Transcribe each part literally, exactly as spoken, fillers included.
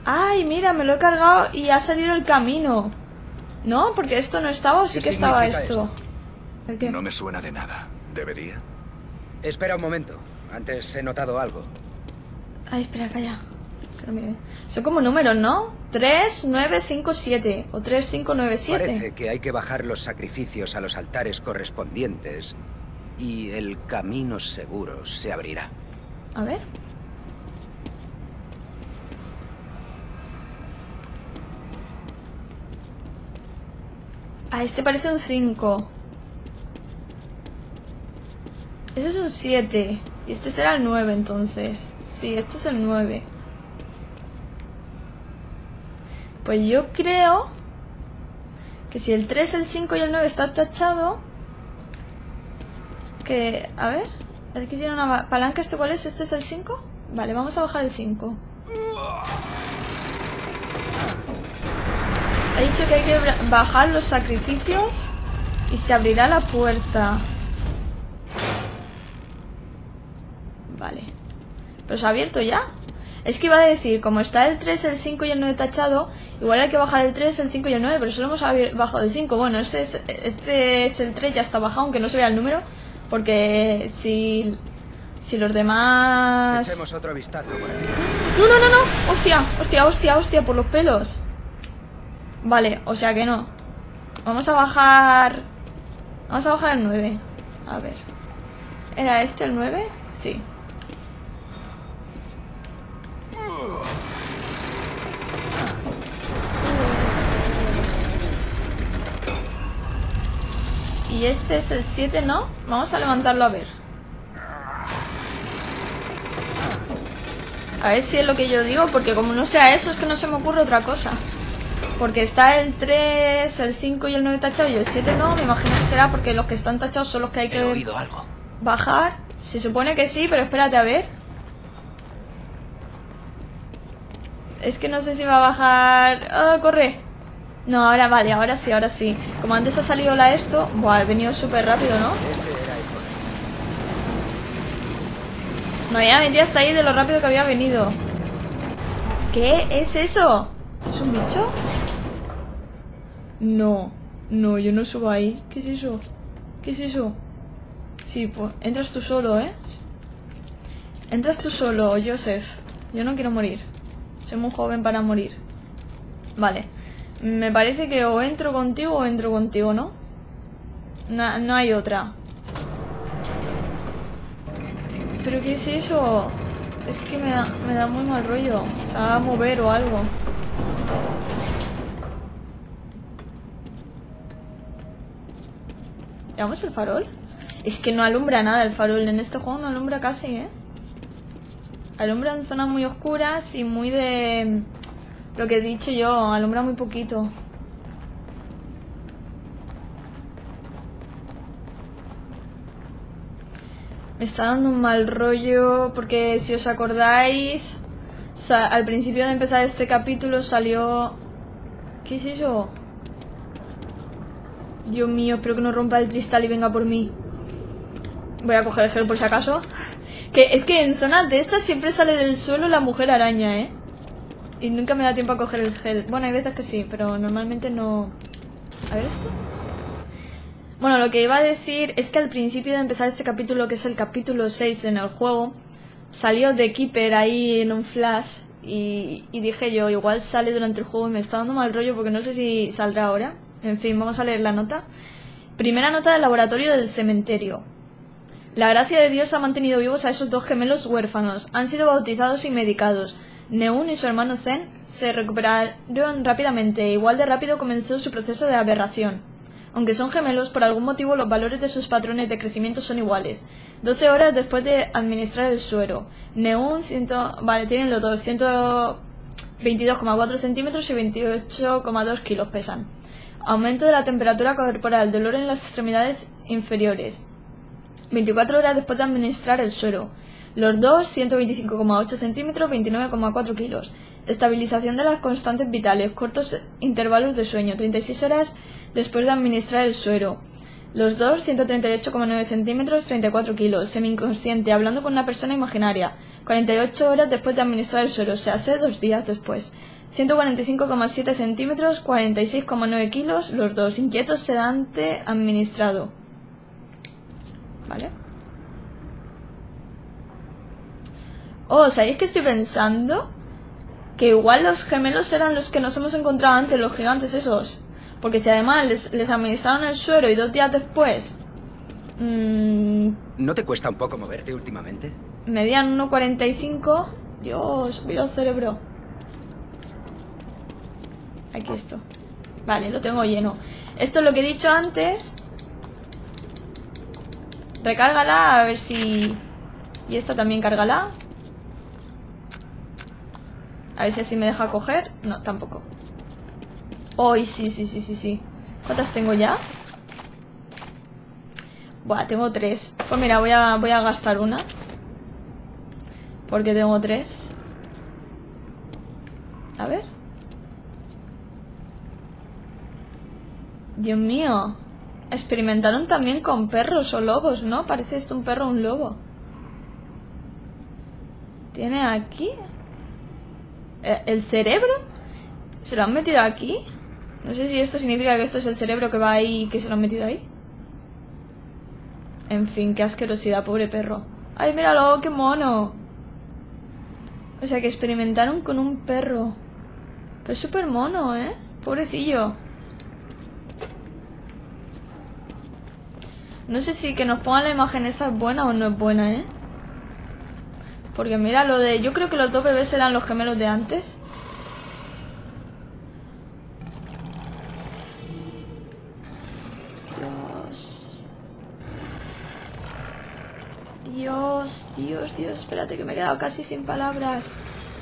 ¡Ay, mira! Me lo he cargado y ha salido el camino. ¿No? Porque esto no estaba o sí que estaba esto. esto? ¿El qué? No me suena de nada. ¿Debería? Espera un momento. Antes he notado algo. Ay, espera, calla. Que no mire. Son como números, ¿no? tres, nueve, cinco, siete. O tres, cinco, nueve, siete. Parece que hay que bajar los sacrificios a los altares correspondientes y el camino seguro se abrirá. A ver. Ah, este parece un cinco. Ese es un siete. Y este será el nueve entonces. Sí, este es el nueve. Pues yo creo que si el tres, el cinco y el nueve está tachado, que... A ver. Aquí tiene una palanca. ¿Este cuál es? ¿Este es el cinco? Vale, vamos a bajar el cinco. He dicho que hay que bajar los sacrificios y se abrirá la puerta. Vale. ¿Pero se ha abierto ya? Es que iba a decir, como está el tres, el cinco y el nueve tachado, igual hay que bajar el tres, el cinco y el nueve, pero solo hemos bajado el cinco. Bueno, este es, este es el tres, ya está bajado, aunque no se vea el número, porque si, si los demás... Echemos otro vistazo por aquí. ¡No, no, no, no! ¡Hostia, hostia, hostia, hostia! Por los pelos. Vale, o sea que no. Vamos a bajar... Vamos a bajar el nueve. A ver. ¿Era este el nueve? Sí. Y este es el siete, ¿no? Vamos a levantarlo a ver. A ver si es lo que yo digo, porque como no sea eso, es que no se me ocurre otra cosa. Porque está el tres, el cinco y el nueve tachados y el siete no. Me imagino que será porque los que están tachados son los que hay que He oído algo. bajar. Se supone que sí, pero espérate a ver. Es que no sé si va a bajar... ¡Ah, corre! No, ahora vale, ahora sí, ahora sí. Como antes ha salido la esto... Buah, he venido súper rápido, ¿no? Ese era el problema. Me había metido hasta ahí de lo rápido que había venido. ¿Qué es eso? ¿Es un bicho? No, no, yo no subo ahí. ¿Qué es eso? ¿Qué es eso? Sí, pues entras tú solo, ¿eh? Entras tú solo, Joseph. Yo no quiero morir. Soy muy joven para morir. Vale. Me parece que o entro contigo o entro contigo, ¿no? No, no hay otra. ¿Pero qué es eso? Es que me da, me da muy mal rollo. Se va a mover o algo. ¿Llevamos el farol? Es que no alumbra nada el farol. En este juego no alumbra casi, ¿eh? Alumbra en zonas muy oscuras y muy de... Lo que he dicho yo, alumbra muy poquito. Me está dando un mal rollo porque si os acordáis, al principio de empezar este capítulo salió... ¿Qué es eso? Dios mío, espero que no rompa el cristal y venga por mí. Voy a coger el gel por si acaso. Que es que en zonas de estas siempre sale del suelo la mujer araña, ¿eh? Y nunca me da tiempo a coger el gel. Bueno, hay veces que sí, pero normalmente no... A ver esto. Bueno, lo que iba a decir es que al principio de empezar este capítulo, que es el capítulo seis en el juego, salió The Keeper ahí en un flash y, y dije yo, igual sale durante el juego y me está dando mal rollo porque no sé si saldrá ahora. En fin, vamos a leer la nota. Primera nota del laboratorio del cementerio. La gracia de Dios ha mantenido vivos a esos dos gemelos huérfanos. Han sido bautizados y medicados. Neun y su hermano Zen se recuperaron rápidamente e igual de rápido comenzó su proceso de aberración. Aunque son gemelos, por algún motivo los valores de sus patrones de crecimiento son iguales. doce horas después de administrar el suero. Neun, ciento... vale, tienen los dos, ciento veintidós coma cuatro centímetros y veintiocho coma dos kilos pesan. Aumento de la temperatura corporal, dolor en las extremidades inferiores. veinticuatro horas después de administrar el suero. Los dos, ciento veinticinco coma ocho centímetros, veintinueve coma cuatro kilos. Estabilización de las constantes vitales, cortos intervalos de sueño, treinta y seis horas después de administrar el suero. Los dos, ciento treinta y ocho coma nueve centímetros, treinta y cuatro kilos. Semi-inconsciente, hablando con una persona imaginaria, cuarenta y ocho horas después de administrar el suero, o sea, hace dos días después. ciento cuarenta y cinco coma siete centímetros, cuarenta y seis coma nueve kilos, los dos. Inquieto, sedante, administrado. Vale. Oh, ¿sabéis que estoy pensando? Que igual los gemelos eran los que nos hemos encontrado antes, los gigantes esos. Porque si además les, les administraron el suero y dos días después... Mmm, ¿No te cuesta un poco moverte últimamente? medían uno cuarenta y cinco. Dios, mira el cerebro. Aquí esto. Vale, lo tengo lleno. Esto es lo que he dicho antes. Recárgala, a ver si... Y esta también cárgala. A ver si así me deja coger. No, tampoco. Oh, sí, sí, sí, sí, sí. ¿Cuántas tengo ya? Buah, tengo tres. Pues mira, voy a, voy a gastar una. Porque tengo tres. A ver. Dios mío. Experimentaron también con perros o lobos, ¿no? Parece esto un perro o un lobo. ¿Tiene aquí? ¿El cerebro? ¿Se lo han metido aquí? No sé si esto significa que esto es el cerebro que va ahí y que se lo han metido ahí. En fin, qué asquerosidad, pobre perro. ¡Ay, míralo! ¡Qué mono! O sea, que experimentaron con un perro. Pero es súper mono, ¿eh? Pobrecillo. No sé si que nos pongan la imagen esa es buena o no es buena, ¿eh? Porque mira lo de... Yo creo que los dos bebés eran los gemelos de antes. Dios. Dios, Dios, Dios. Espérate que me he quedado casi sin palabras.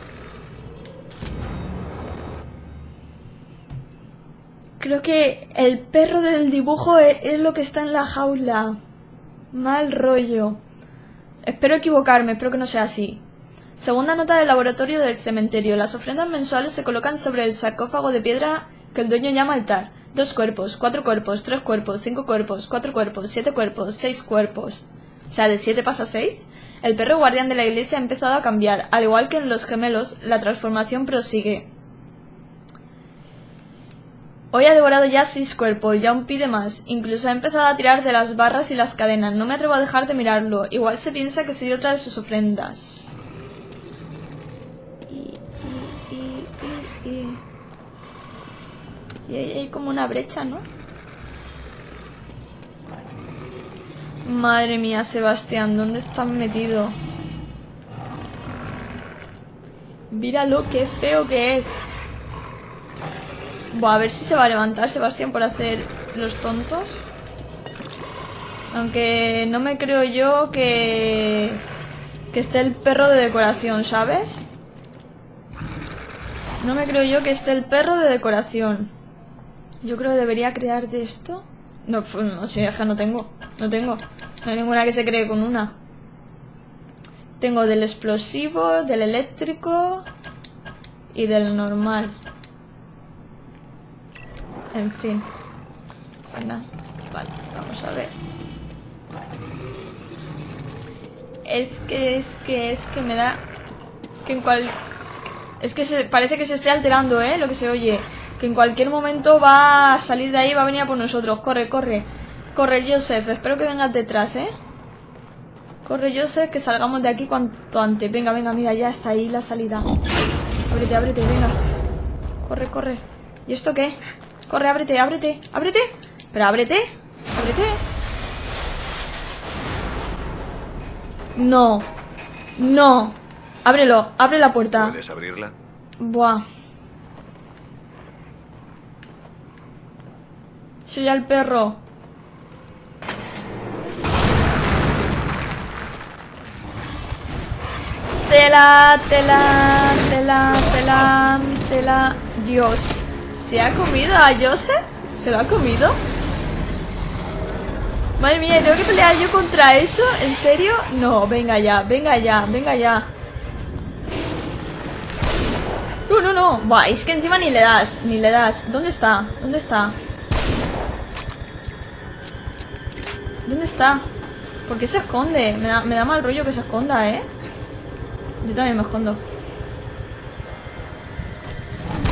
Creo que el perro del dibujo es, es lo que está en la jaula. Mal rollo. Espero equivocarme, espero que no sea así. Segunda nota del laboratorio del cementerio. Las ofrendas mensuales se colocan sobre el sarcófago de piedra que el dueño llama altar. Dos cuerpos, cuatro cuerpos, tres cuerpos, cinco cuerpos, cuatro cuerpos, siete cuerpos, seis cuerpos. O sea, ¿de siete pasa a seis? El perro guardián de la iglesia ha empezado a cambiar. Al igual que en los gemelos, la transformación prosigue. Hoy ha devorado ya seis cuerpos y aún pide más. Incluso ha empezado a tirar de las barras y las cadenas. No me atrevo a dejar de mirarlo. Igual se piensa que soy otra de sus ofrendas. Y, y, y, y, y. Y ahí hay como una brecha, ¿no? Madre mía, Sebastián, ¿dónde estás metido? Míralo, qué feo que es. Buah, a ver si se va a levantar Sebastián por hacer los tontos. Aunque no me creo yo que... que esté el perro de decoración, ¿sabes? No me creo yo que esté el perro de decoración. Yo creo que debería crear de esto. No, no, si deja, no tengo. No tengo. No hay ninguna que se cree con una. Tengo del explosivo, del eléctrico y del normal. En fin. Bueno, vale, vamos a ver. Es que, es que, es que me da... Que en cual... Es que se, parece que se esté alterando, ¿eh? Lo que se oye. Que en cualquier momento va a salir de ahí y va a venir a por nosotros. Corre, corre. Corre, Joseph. Espero que vengas detrás, ¿eh? Corre, Joseph, que salgamos de aquí cuanto antes. Venga, venga, mira, ya está ahí la salida. Ábrete, ábrete, venga. Corre, corre. ¿Y esto qué? Corre, ábrete, ábrete, ábrete. Pero ábrete, ábrete. No. No. Ábrelo, abre la puerta. ¿Puedes abrirla? Buah. Soy al perro. Tela, tela, tela, tela, tela. Dios. ¿Se ha comido a Joseph? ¿Se lo ha comido? Madre mía, ¿tengo que pelear yo contra eso? ¿En serio? No, venga ya, venga ya, venga ya. No, no, no. Buah, es que encima ni le das, ni le das. ¿Dónde está? ¿Dónde está? ¿Dónde está? ¿Por qué se esconde? Me da, me da mal rollo que se esconda, ¿eh? Yo también me escondo.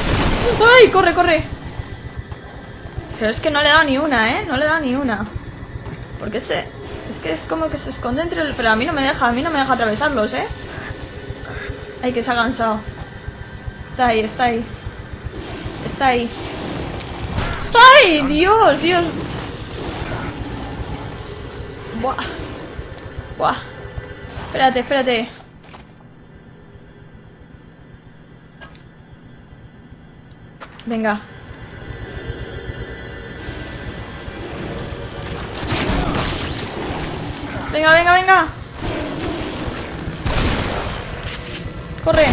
¡Ay! ¡Corre, corre! Pero es que no le he dado ni una, ¿eh? No le he dado ni una. Porque se... Es que es como que se esconde entre el... Pero a mí no me deja, a mí no me deja atravesarlos, ¿eh? Ay, que se ha cansado. Está ahí, está ahí. Está ahí. ¡Ay! ¡Dios, Dios! Buah. Buah. Espérate, espérate. Venga. Venga, venga, venga. Corre.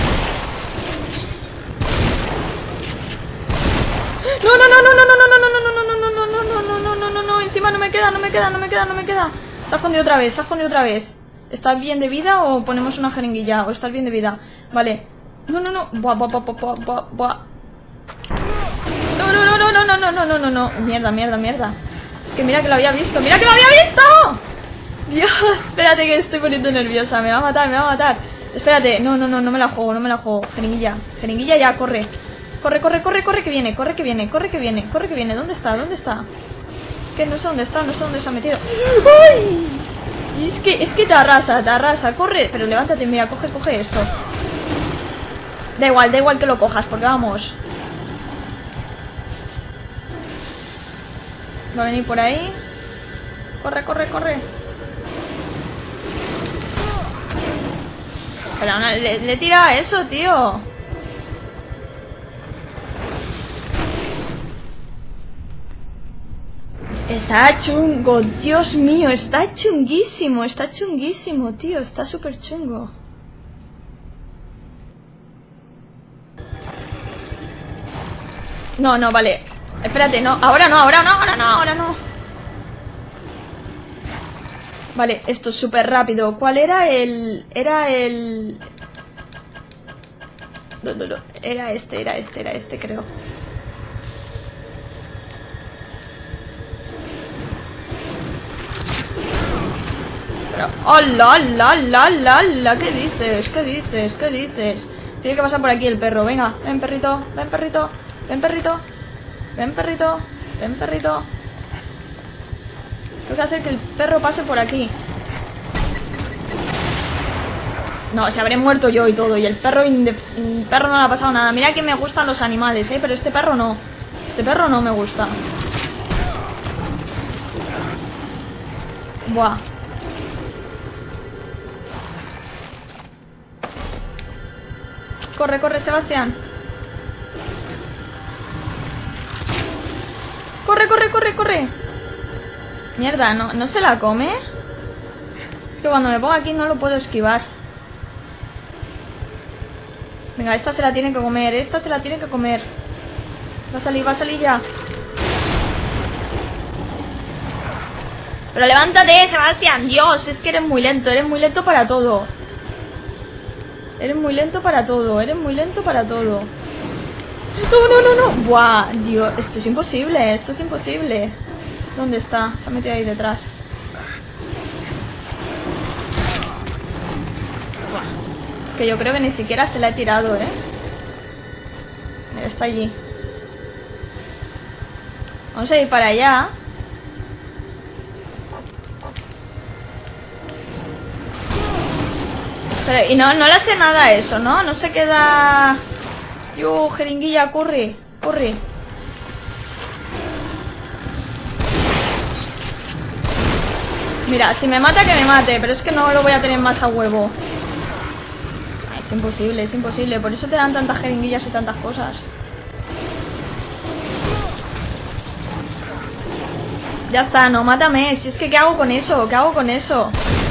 No, no, no, no, no, no, no, no, no, no, no, no, no, no, no, no, no, no, no, no, encima no me queda, no me queda, no me queda, no me queda. Se ha escondido otra vez, se ha escondido otra vez. ¿Estás bien de vida o ponemos una jeringuilla? ¿O estás bien de vida? Vale. No, no, no. Buah, buah, buah, buah, buah, buah. No, no, no, no, no, no, no, no, no, no, no. Mierda, mierda, mierda. Es que mira que lo había visto, mira que lo había visto. Dios, espérate que estoy poniendo nerviosa. Me va a matar, me va a matar. Espérate, no, no, no, no me la juego, no me la juego. Jeringuilla, jeringuilla ya, corre. Corre, corre, corre, corre que viene, corre que viene, corre que viene, corre que viene. ¿Dónde está? ¿Dónde está? Es que no sé dónde está, no sé dónde se ha metido. ¡Ay! Y es que, es que te arrasa, te arrasa, corre. Pero levántate, mira, coge, coge esto. Da igual, da igual que lo cojas, porque vamos. Va a venir por ahí. Corre, corre, corre. Pero no, le, le tira eso, tío. Está chungo, Dios mío, está chunguísimo, está chunguísimo, tío, está súper chungo. No, no, vale. Espérate, no, ahora no, ahora no, ahora no, ahora no. Vale, esto es súper rápido. ¿Cuál era el...? Era el... No, no, no, era este, era este, era este, creo. Pero... ¡Hola, hola, hola, hola, hola! ¿Qué dices? ¿Qué dices? ¿Qué dices? Tiene que pasar por aquí el perro, venga. Ven, perrito, ven, perrito, ven, perrito. Ven, perrito, ven, perrito. Tengo que hacer que el perro pase por aquí. No, se habré muerto yo y todo. Y el perro, el perro no le ha pasado nada. Mira que me gustan los animales, ¿eh? Pero este perro no. Este perro no me gusta. Buah. Corre, corre, Sebastián. Corre, corre, corre, corre. Mierda, ¿no, ¿no se la come? Es que cuando me pongo aquí no lo puedo esquivar. Venga, esta se la tiene que comer. Esta se la tiene que comer. Va a salir, va a salir ya. Pero levántate, Sebastián. Dios, es que eres muy lento. Eres muy lento para todo. Eres muy lento para todo. Eres muy lento para todo. No, no, no, no. Buah, Dios, esto es imposible. Esto es imposible. ¿Dónde está? Se ha metido ahí detrás. Es que yo creo que ni siquiera se la he tirado, ¿eh? Mira, está allí. Vamos a ir para allá. Pero, y no, no le hace nada a eso, ¿no? No se queda... Yo, jeringuilla, corre, corre. Mira, si me mata, que me mate. Pero es que no lo voy a tener más a huevo. Ay, es imposible, es imposible. Por eso te dan tantas jeringuillas y tantas cosas. Ya está, no, mátame. Si es que, ¿qué hago con eso? ¿Qué hago con eso?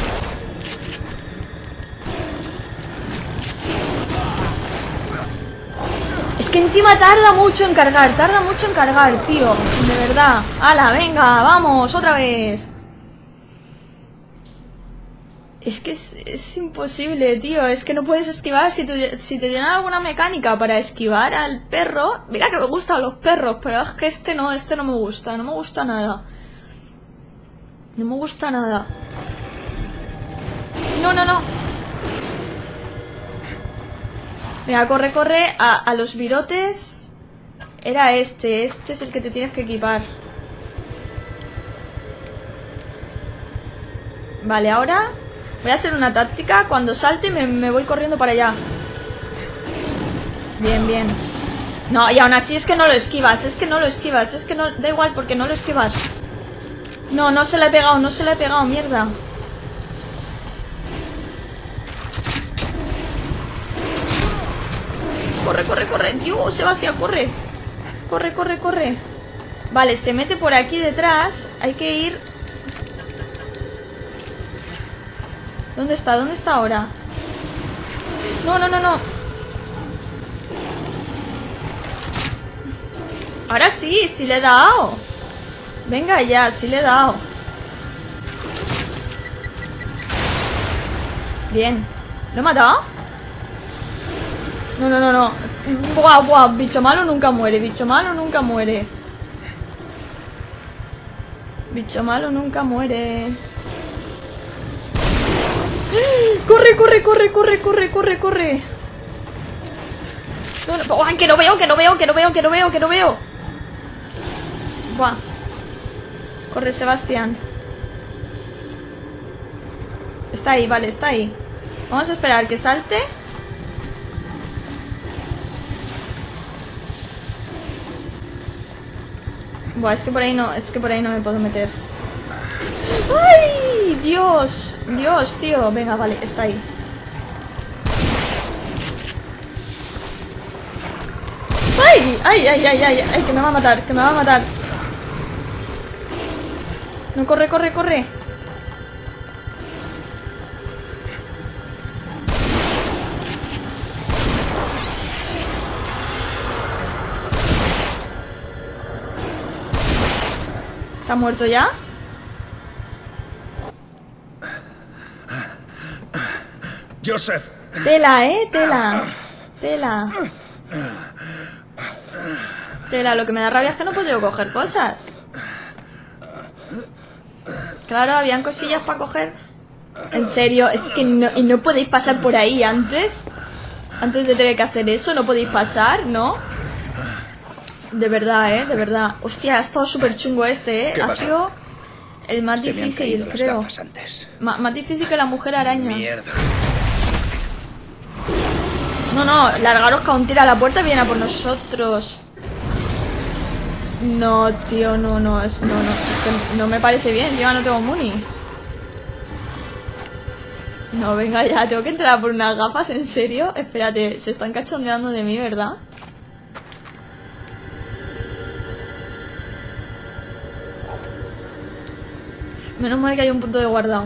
Es que encima tarda mucho en cargar. Tarda mucho en cargar, tío. De verdad. ¡Hala, venga! ¡Vamos! ¡Otra vez! Es que es, es imposible, tío. Es que no puedes esquivar. Si, tu, si te tienen alguna mecánica para esquivar al perro... Mira que me gustan los perros, pero es que este no, este no me gusta. No me gusta nada. No me gusta nada. No, no, no. Venga, corre, corre a, a los virotes. Era este, este es el que te tienes que equipar. Vale, ahora voy a hacer una táctica. Cuando salte me, me voy corriendo para allá. Bien, bien. No, y aún así es que no lo esquivas. Es que no lo esquivas. Es que no... Da igual porque no lo esquivas. No, no se le he pegado. No se le he pegado, mierda. Corre, corre, corre. Dios, Sebastián, corre. Corre, corre, corre. Vale, se mete por aquí detrás. Hay que ir... ¿Dónde está? ¿Dónde está ahora? No, no, no, no. Ahora sí, sí le he dado. Venga ya, sí le he dado. Bien. ¿Lo he matado? No, no, no, no. Buah, buah. Bicho malo nunca muere. Bicho malo nunca muere. Bicho malo nunca muere. Corre, corre, corre, corre, corre, corre, corre. No, no, ¡oh, que no veo, que no veo, que no veo, que no veo, que no veo! Buah. Corre, Sebastián. Está ahí, vale, está ahí. Vamos a esperar que salte. Buah, es que por ahí no, es que por ahí no me puedo meter. ¡Ay! Dios, Dios, tío. Venga, vale, está ahí. ¡Ay! ¡Ay, ay, ay, ay! ¡Ay, que me va a matar! ¡Que me va a matar! No, corre, corre, corre. ¿Está muerto ya? Joseph. Tela, eh, tela. Tela. Tela, lo que me da rabia es que no he podido coger cosas. Claro, habían cosillas para coger. En serio, es que no, y no podéis pasar por ahí antes. Antes de tener que hacer eso, no podéis pasar, ¿no? De verdad, eh, de verdad. Hostia, ha estado súper chungo este, eh. Ha sido el más Se me han difícil, caído las creo. gafas antes. Ma- más difícil que la mujer araña. Mierda. No, no, largaros que aún tira la puerta y viene a por nosotros. No, tío, no, no, es, no, no, es que no me parece bien, yo no tengo money. No, venga ya, tengo que entrar a por unas gafas, ¿en serio? Espérate, se están cachondeando de mí, ¿verdad? Menos mal que hay un punto de guardado.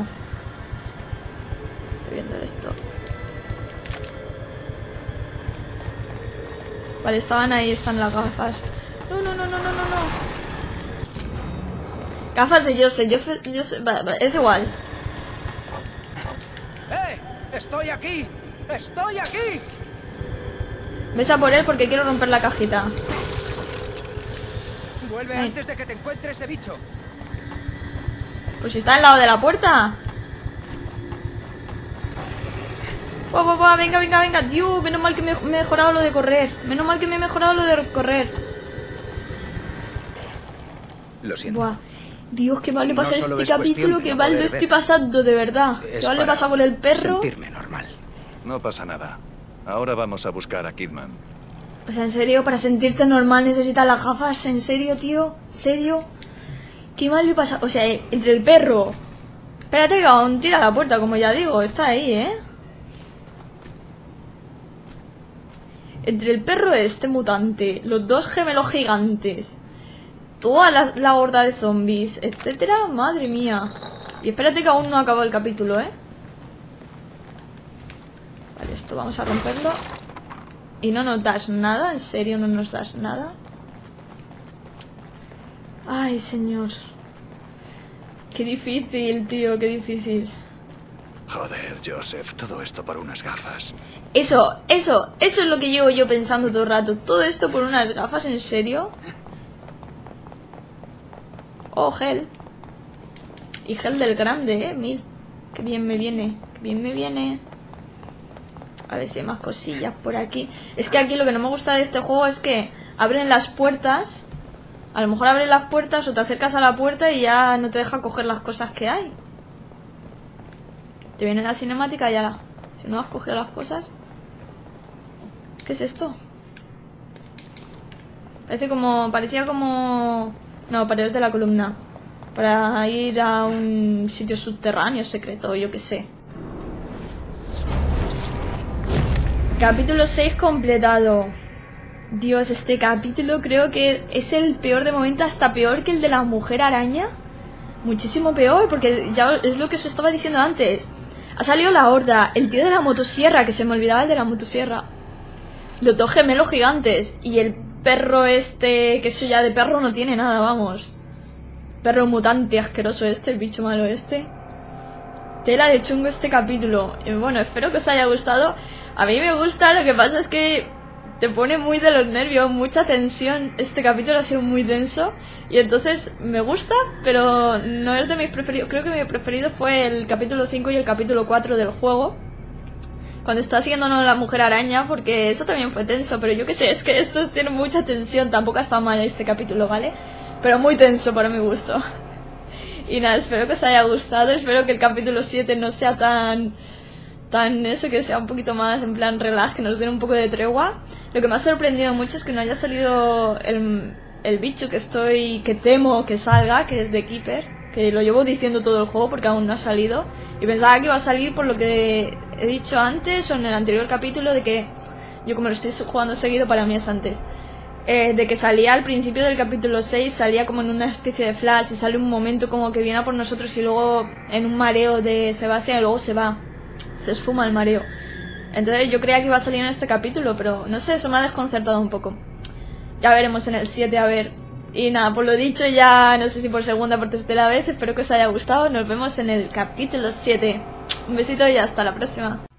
Estoy viendo esto. Vale, estaban ahí, están las gafas. No, no, no, no, no, no, no. Gafas de Joseph, Joseph, Joseph, vale, vale, es igual. ¡Eh! ¡Estoy aquí! ¡Estoy aquí! Ves a por él porque quiero romper la cajita. Vuelve Ay. antes de que te encuentre ese bicho. Pues si está al lado de la puerta. Buah, buah, buah, venga, venga, venga. Dios, menos mal que me he mejorado lo de correr. Menos mal que me he mejorado lo de correr. Lo siento. Buah. Dios, qué mal le No pasa a solo este es cuestión capítulo, de qué no mal lo poder estoy ver. pasando, de verdad. Es Qué mal le para pasa con el perro. sentirme normal. No pasa nada. Ahora vamos a buscar a Kidman. O sea, en serio, para sentirte normal necesitas las gafas. ¿En serio, tío? ¿En serio? Qué mal le pasa. O sea, entre el perro. Espérate que aún tira la puerta, como ya digo. Está ahí, ¿eh? Entre el perro este mutante, los dos gemelos gigantes, toda la, la horda de zombies, etcétera, madre mía. Y espérate que aún no acabó el capítulo, ¿eh? Vale, esto vamos a romperlo. Y no nos das nada, en serio no nos das nada. Ay, señor. Qué difícil, tío, qué difícil. Joder, Joseph, todo esto por unas gafas. Eso, eso, eso es lo que llevo yo pensando todo el rato. Todo esto por unas gafas, ¿en serio? Oh, gel. Y gel del grande, eh, mil. Qué bien me viene, qué bien me viene. A ver si hay más cosillas por aquí. Es que aquí lo que no me gusta de este juego es que abren las puertas. A lo mejor abren las puertas o te acercas a la puerta y ya no te deja coger las cosas que hay. Te viene la cinemática y ya la... Si no has cogido las cosas... ¿Qué es esto? Parece como... Parecía como... No, pared de la columna. Para ir a un sitio subterráneo secreto, yo qué sé. Capítulo seis completado. Dios, este capítulo creo que es el peor de momento, hasta peor que el de la mujer araña. Muchísimo peor, porque ya es lo que os estaba diciendo antes. Ha salido la horda, el tío de la motosierra, que se me olvidaba el de la motosierra. Los dos gemelos gigantes. Y el perro este, que eso ya de perro no tiene nada, vamos. Perro mutante asqueroso este, el bicho malo este. Tela de chungo este capítulo. Y bueno, espero que os haya gustado. A mí me gusta, lo que pasa es que te pone muy de los nervios, mucha tensión. Este capítulo ha sido muy denso y entonces me gusta, pero no es de mis preferidos. Creo que mi preferido fue el capítulo cinco y el capítulo cuatro del juego, cuando está siguiéndonos la mujer araña, porque eso también fue tenso. Pero yo qué sé, es que estos tienen mucha tensión. Tampoco ha estado mal este capítulo, ¿vale? Pero muy tenso para mi gusto. Y nada, espero que os haya gustado. Espero que el capítulo siete no sea tan... tan eso, que sea un poquito más en plan relax, que nos den un poco de tregua. Lo que me ha sorprendido mucho es que no haya salido el, el bicho que estoy que temo que salga, que es de Keeper, que lo llevo diciendo todo el juego porque aún no ha salido, y pensaba que iba a salir por lo que he dicho antes o en el anterior capítulo, de que yo, como lo estoy jugando seguido, para mí es antes, eh, de que salía al principio del capítulo seis, salía como en una especie de flash y sale un momento como que viene a por nosotros y luego en un mareo de Sebastián y luego se va. Se esfuma el mareo. Entonces yo creía que iba a salir en este capítulo, pero no sé, eso me ha desconcertado un poco. Ya veremos en el siete, a ver. Y nada, por lo dicho, ya no sé si por segunda o por tercera vez, espero que os haya gustado. Nos vemos en el capítulo siete. Un besito y hasta la próxima.